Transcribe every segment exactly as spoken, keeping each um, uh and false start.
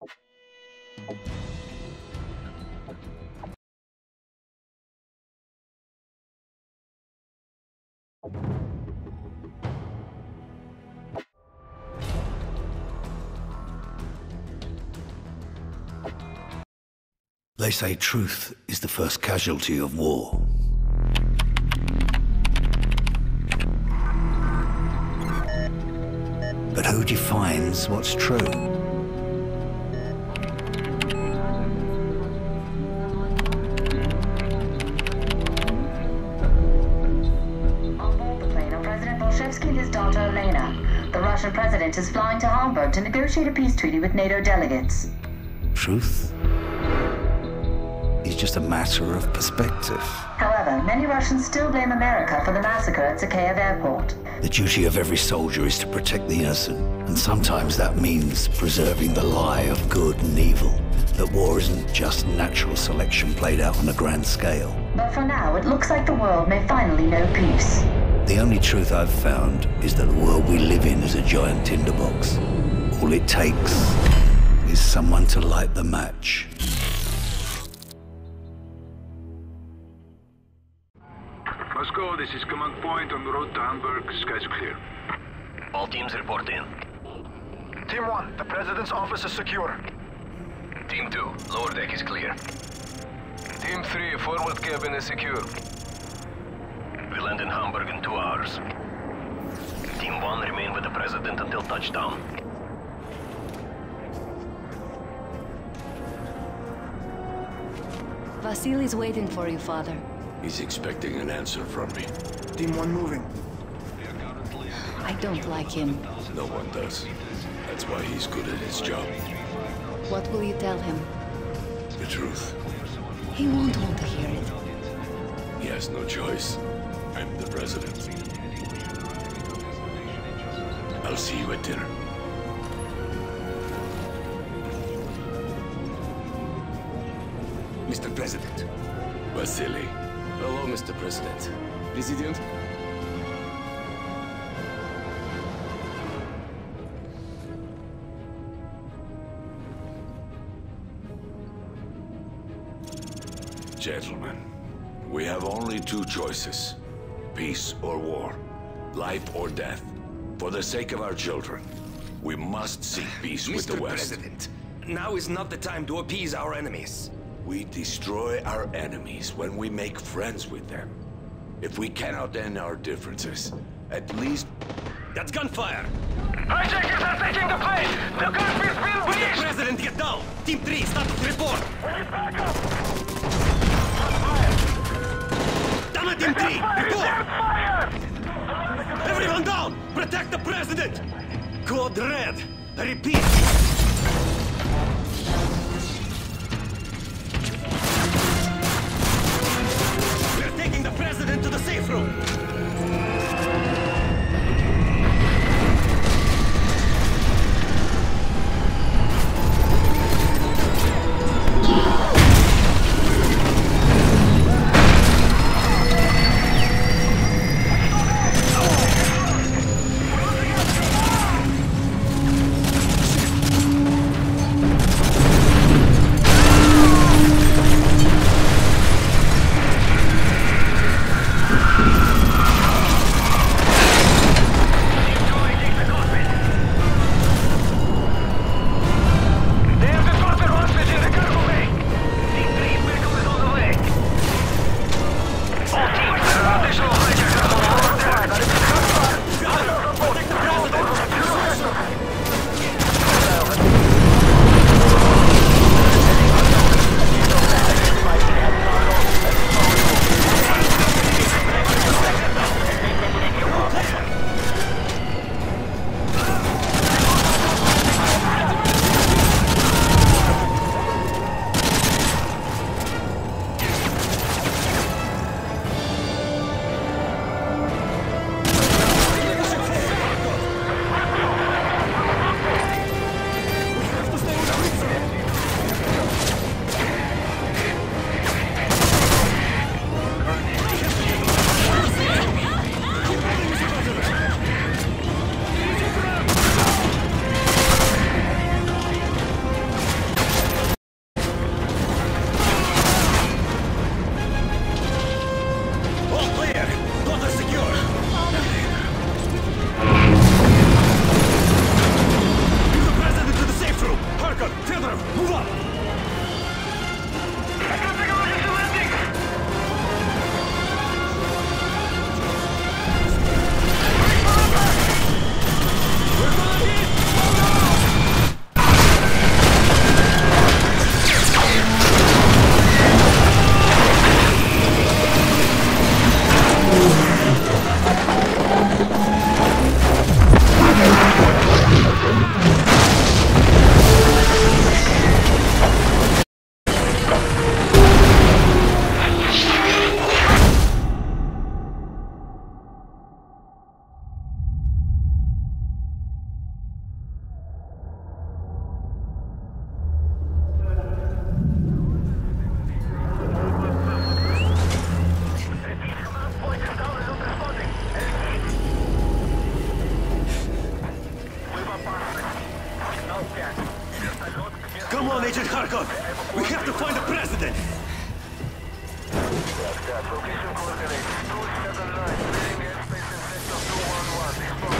They say truth is the first casualty of war. But who defines what's true? On board the plane are President Bolshevsky and his daughter Elena. The Russian president is flying to Hamburg to negotiate a peace treaty with NATO delegates. Truth is just a matter of perspective. However, many Russians still blame America for the massacre at Zakhaev Airport. The duty of every soldier is to protect the innocent, and sometimes that means preserving the lie of good and evil, that war isn't just natural selection played out on a grand scale. But for now, it looks like the world may finally know peace. The only truth I've found is that the world we live in is a giant tinderbox. All it takes is someone to light the match. Moscow, this is command point on the road to Hamburg. Skies are clear. All teams report in. Team one, the President's office is secure. Team two, lower deck is clear. Team three, forward cabin is secure. We land in Hamburg in two hours. Team one, remain with the President until touchdown. Vasily's waiting for you, Father. He's expecting an answer from me. Team one moving. I don't like him. No one does. That's why he's good at his job. What will you tell him? The truth. He won't want to hear it. He has no choice. I'm the President. I'll see you at dinner. Mister President. Vasily. Hello, Mister President. President? Gentlemen, we have only two choices. Peace or war. Life or death. For the sake of our children, we must seek peace with the West. Mister President, now is not the time to appease our enemies. We destroy our enemies when we make friends with them. If we cannot end our differences, at least... That's gunfire! Hijackers are taking the plane! The cockpit's been Mister breached! President, get down! Team three, status report! We need backup! Damn it, Team three! Report! Fire! Everyone down! Protect the President! Code red! I repeat! The President to the safe room! Agent Kharkov, we have to find the president! Location coordinates two seven nine, leading airspace in sector two one one.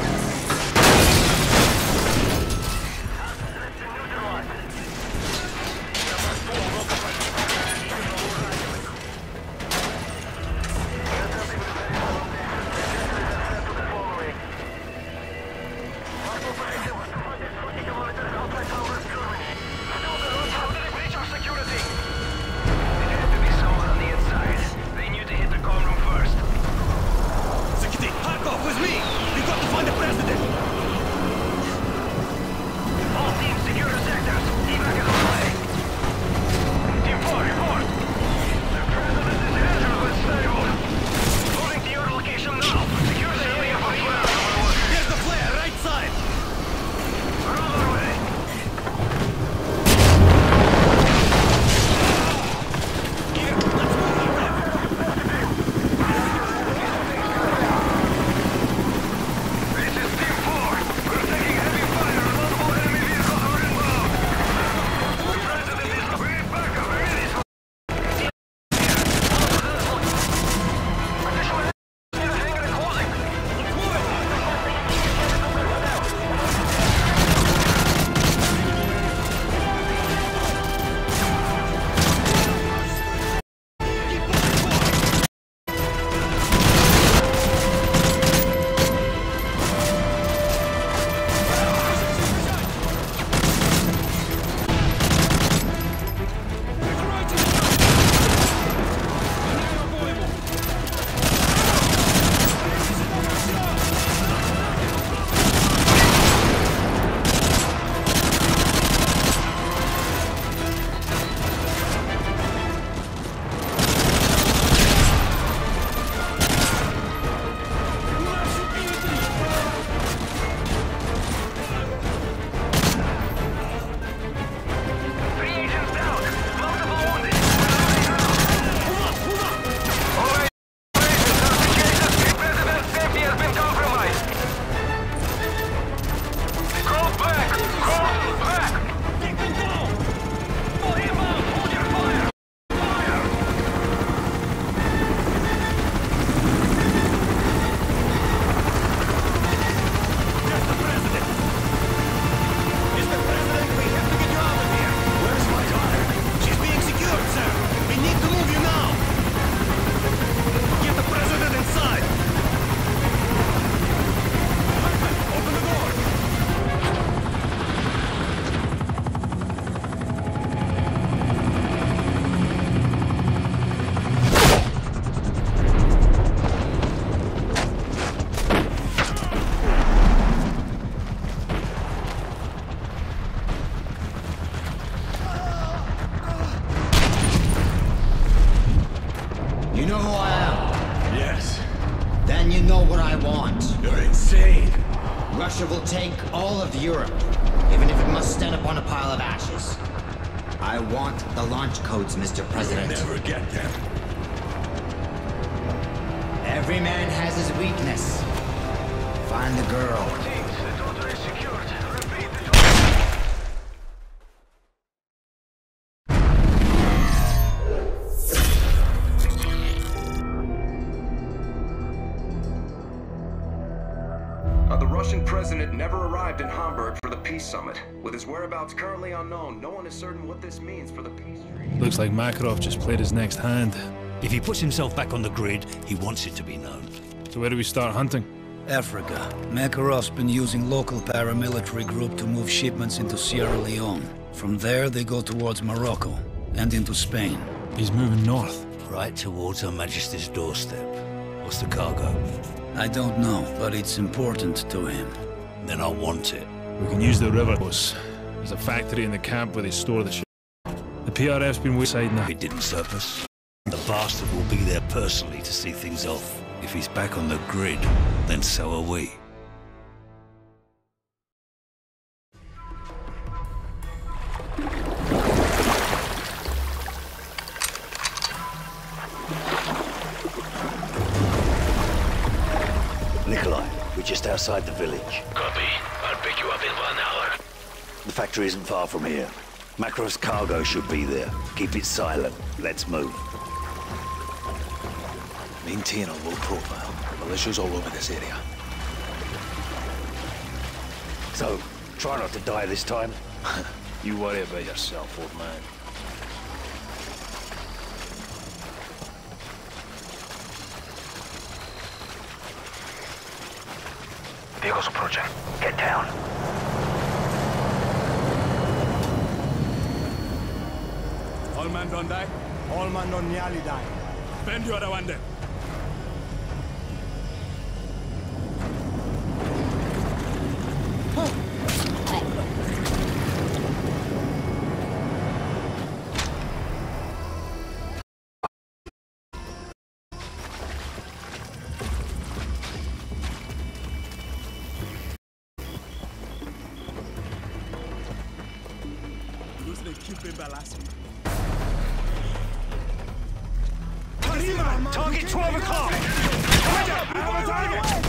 Russia will take all of Europe, even if it must stand upon a pile of ashes. I want the launch codes, Mister President. You'll never get them. Every man has his weakness. Find the girl. The Russian president never arrived in Hamburg for the peace summit. With his whereabouts currently unknown, no one is certain what this means for the peace treaty. Looks like Makarov just played his next hand. If he puts himself back on the grid, he wants it to be known. So where do we start hunting? Africa. Makarov's been using local paramilitary group to move shipments into Sierra Leone. From there, they go towards Morocco and into Spain. He's moving north. Right towards Her Majesty's doorstep. What's the cargo? I don't know, but it's important to him. Then I want it. We can use the river. There's a factory in the camp where they store the ship. The P R F's been wayside now. If he didn't surface, the bastard will be there personally to see things off. If he's back on the grid, then so are we. Nikolai, we're just outside the village. Copy. I'll pick you up in one hour. The factory isn't far from here. Macro's cargo should be there. Keep it silent. Let's move. Maintain a low profile. Militia's all over this area. So, try not to die this time. You worry about yourself, old man. Vehicles approaching. Get down. All man don't die? All man don't nearly die. Bend the other one then. Target twelve o'clock! Roger! I have a target!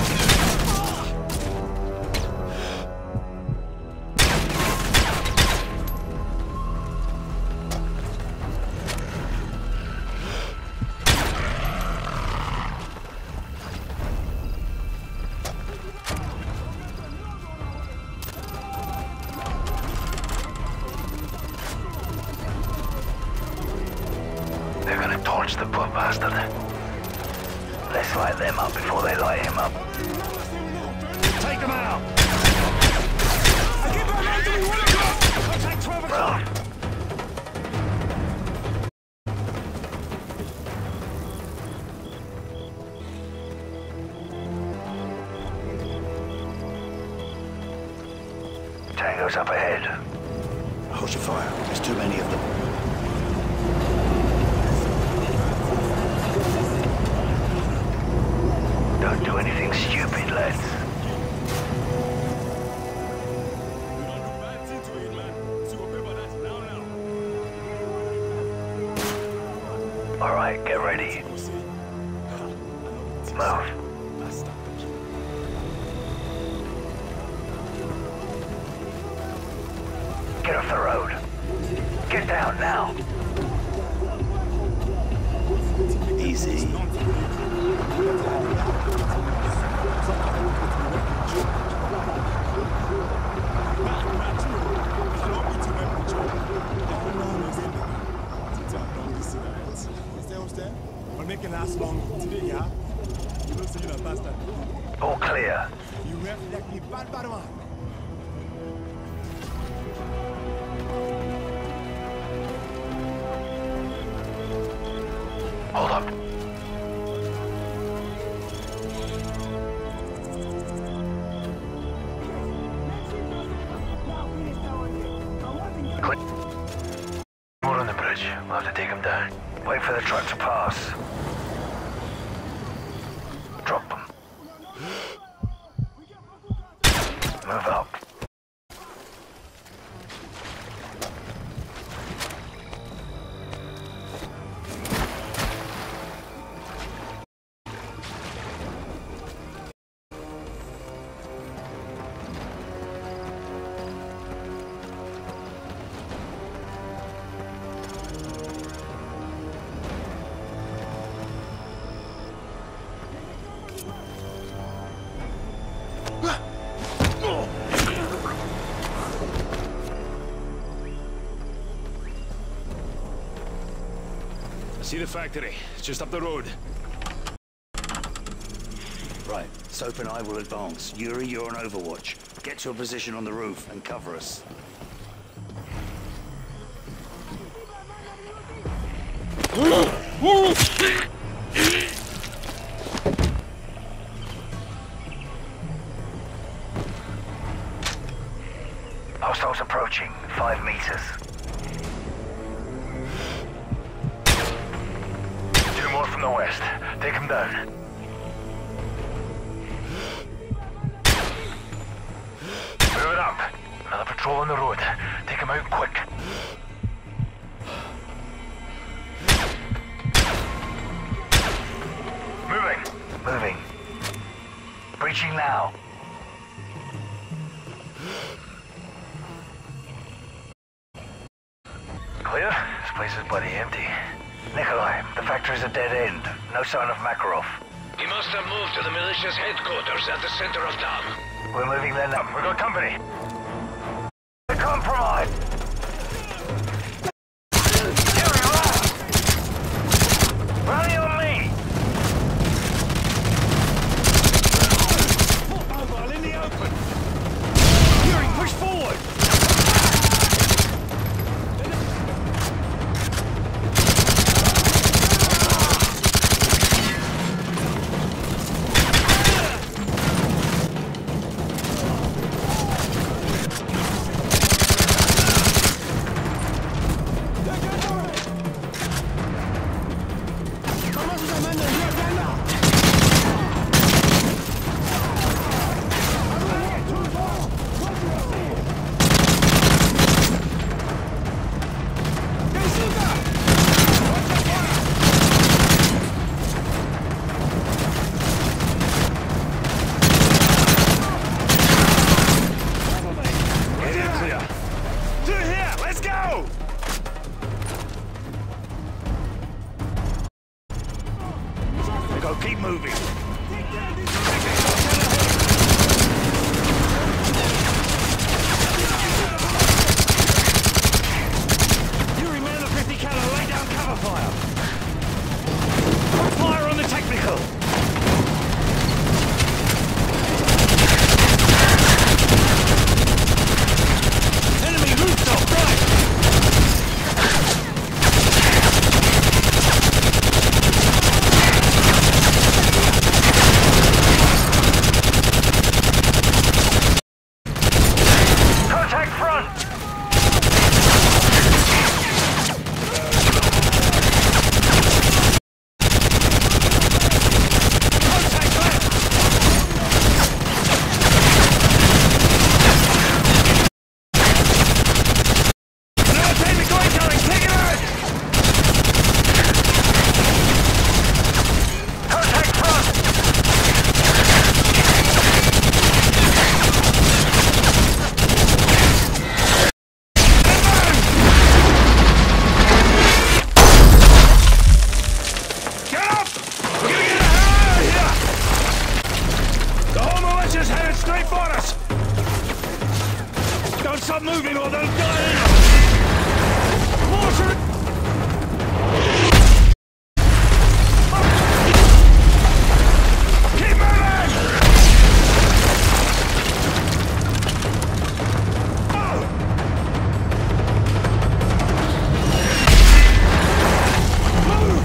They're gonna torch the poor bastard. Let's light them up before they light him up. Take them out! Contact twelve o'clock! Tango's up ahead. Hold your fire. There's too many of them. Don't do anything stupid, lads. All right, get ready. Move. Get off the road. Get down now. Easy. We're making us long today, yeah? You don't see you a bastard. All clear. You have like me bad bad one. Hold up. Click. More on the bridge. We'll have to take him down. Wait for the truck to pass. Drop them. Move up. See the factory. It's just up the road. Right. Soap and I will advance. Yuri, you're on overwatch. Get to a position on the roof and cover us. Hostiles approaching. Five meters. Two more from the west. Take them down. Move it up. Another patrol on the road. Take them out quick. Moving. Moving. Breaching now. clear. This place is bloody empty. Nikolai, the factory's a dead end. No sign of Makarov. He must have moved to the militia's headquarters at the center of town. We're moving there now. We've got company. The compromise! Here we are! Rally on me! Mobile in the open! Yuri, push forward! Keep moving. Yuri, man, the fifty caliber, lay down cover fire. Fire on the technical. Enemy rooftop, right. Stop moving or they'll die! Mortar! Keep moving! Oh! Move!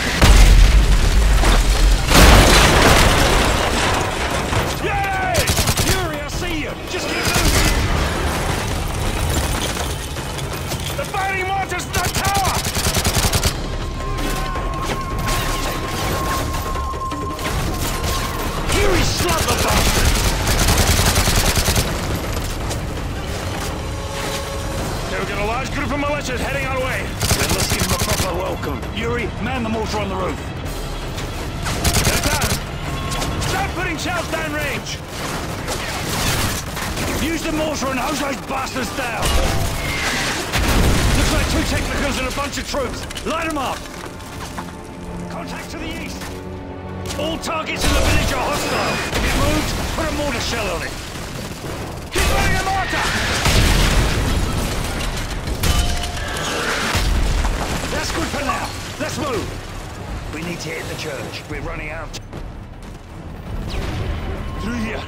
Yay! Yuri, I see you! Just keep moving! The fighting mortar's in the tower! Yuri, slap the bastard! Okay, we've got a large group of militias heading our way. Then let's give them a proper welcome. Yuri, man the mortar on the roof. Get down! Start putting shells down range! Use the mortar and hose those bastards down! Looks like two technicals and a bunch of troops. Light them up! Contact to the east! All targets in the village are hostile. If it moves, put a mortar shell on it. Keep running a mortar! That's good for now. Let's move. We need to hit the church. We're running out. Through here.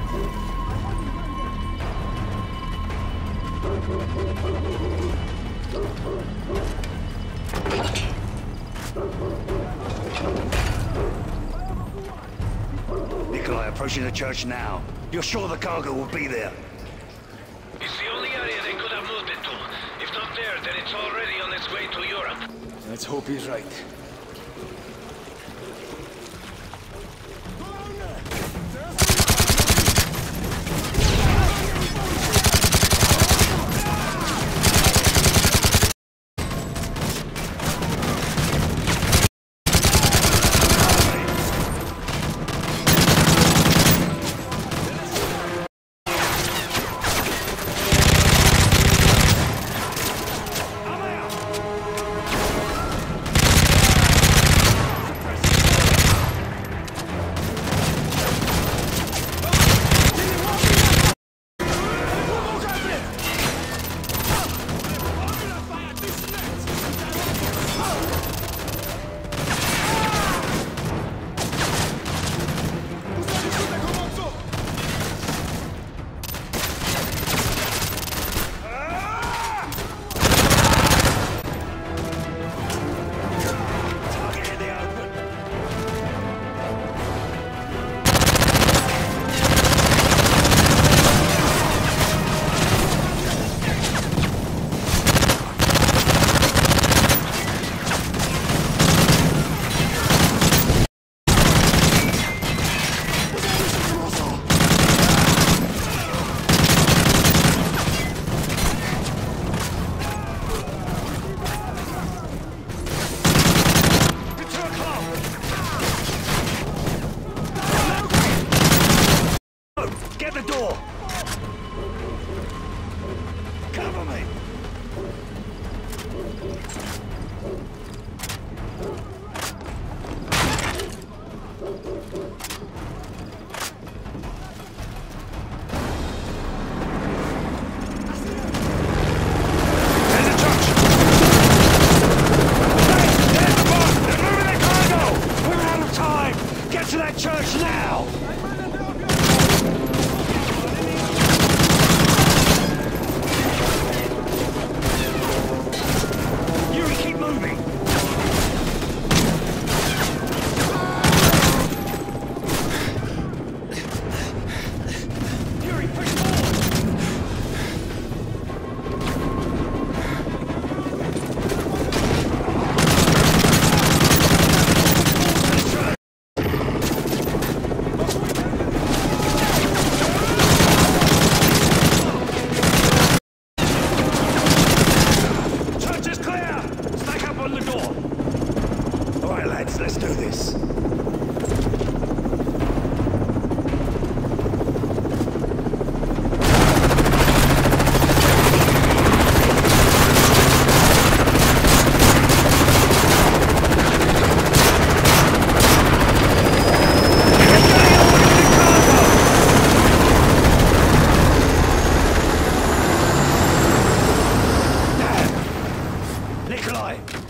Nikolai, approaching the church now. You're sure the cargo will be there? It's the only area they could have moved it to. If not there, then it's already on its way to Europe. Let's hope he's right.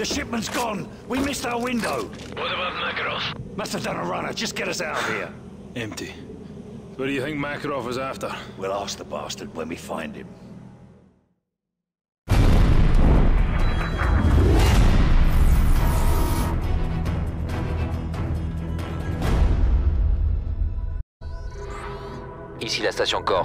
shipment's gone. We missed our window. What about Makarov? Must have done a runner. Just get us out of here. Empty. What do you think Makarov is after? We'll ask the bastard when we find him. Ici la station Corps.